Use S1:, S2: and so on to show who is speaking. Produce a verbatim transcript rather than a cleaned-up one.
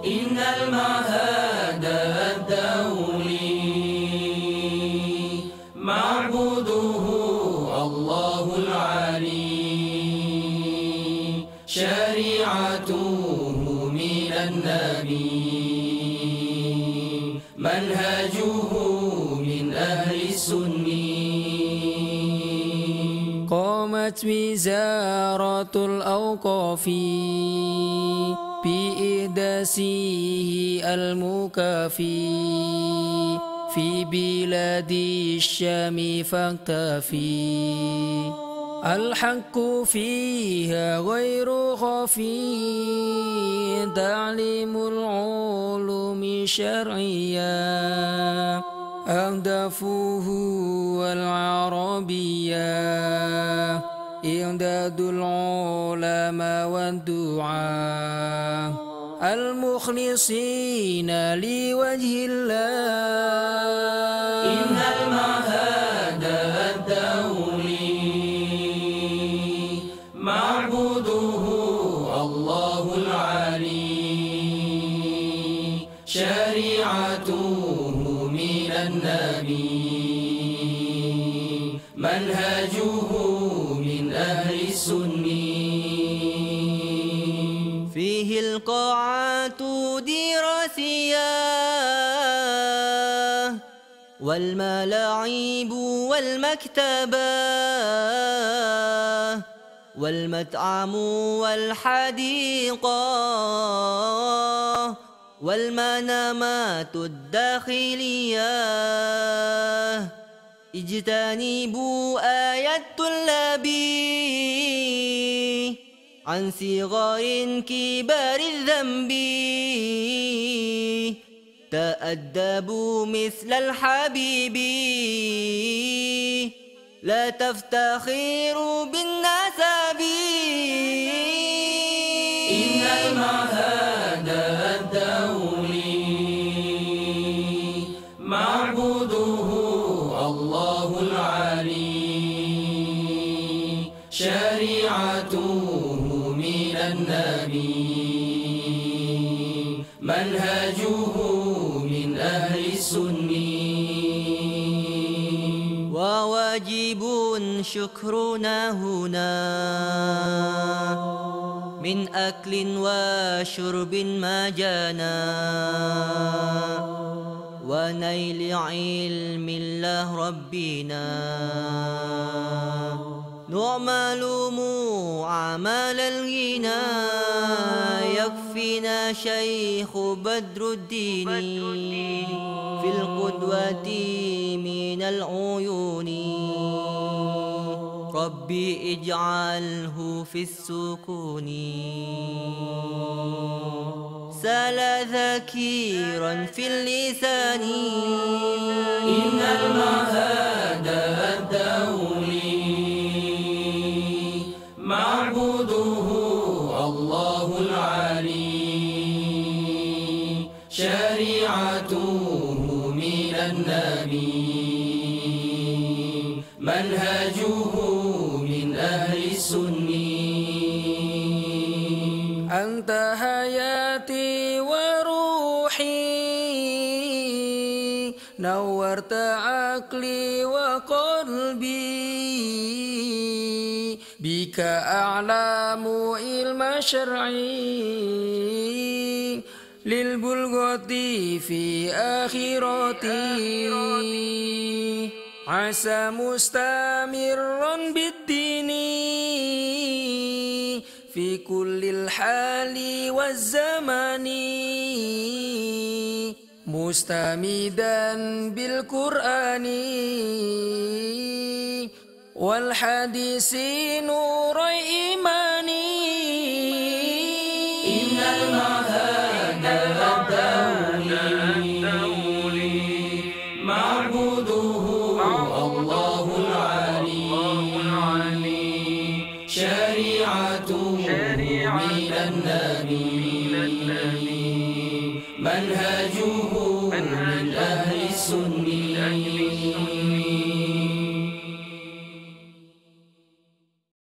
S1: إن المعهد الدولي معبوده الله العلي، شريعته من النبي، منهجه من أهل السني.
S2: قامت وزارة الأوقاف بإحداثه المكافي في بلاد الشام فاكتفي، الحق فيها غير خفي، تعليم العلوم الشرعية أهدافه العربية، إعداد العلماء والدعاة المخلصين لوجه الله.
S1: إن المعهد الدولي معبوده الله العلي، شريعته من النبي، منهجه من أهل السني.
S3: فيه القاعات دراسية والملاعب والمكتبة والمطعم والحديقة والمنامات الداخلية. اجتنبوا آية الطلاب عن صغار كبار الذنب، تأدبوا مثل الحبيب، لا تفتخروا بالنسب.
S1: إن المعهد الدولي معبوده الله العلي، شريعته من النبي، منهجه من أهل السني.
S3: وواجب شكرنا هنا من أكل وشرب ما جانا، ونيل علم الله ربنا، نعمل معامل الغنى، يكفينا شيخ بدر الدين في القدوة من العيون. ربي اجعله في السكون سال ذكيرا في اللسان.
S1: إن المعهد الدولي معبوده الله العلي، شريعته من النبي، منهجه من أهل السني.
S2: أنت حياتي وروحي، نورت عقلي وقلبي، بك أعلم علم شرعي، للبلغة في آخرتي، عسى مستمرا بالدين في كل الحال والزمان، مستمدا بالقرآن والحديث نور إيماني.
S1: إن المعهد الدولي معبوده الله العلي، شريعته من النبي، منهجه من أهل السنة.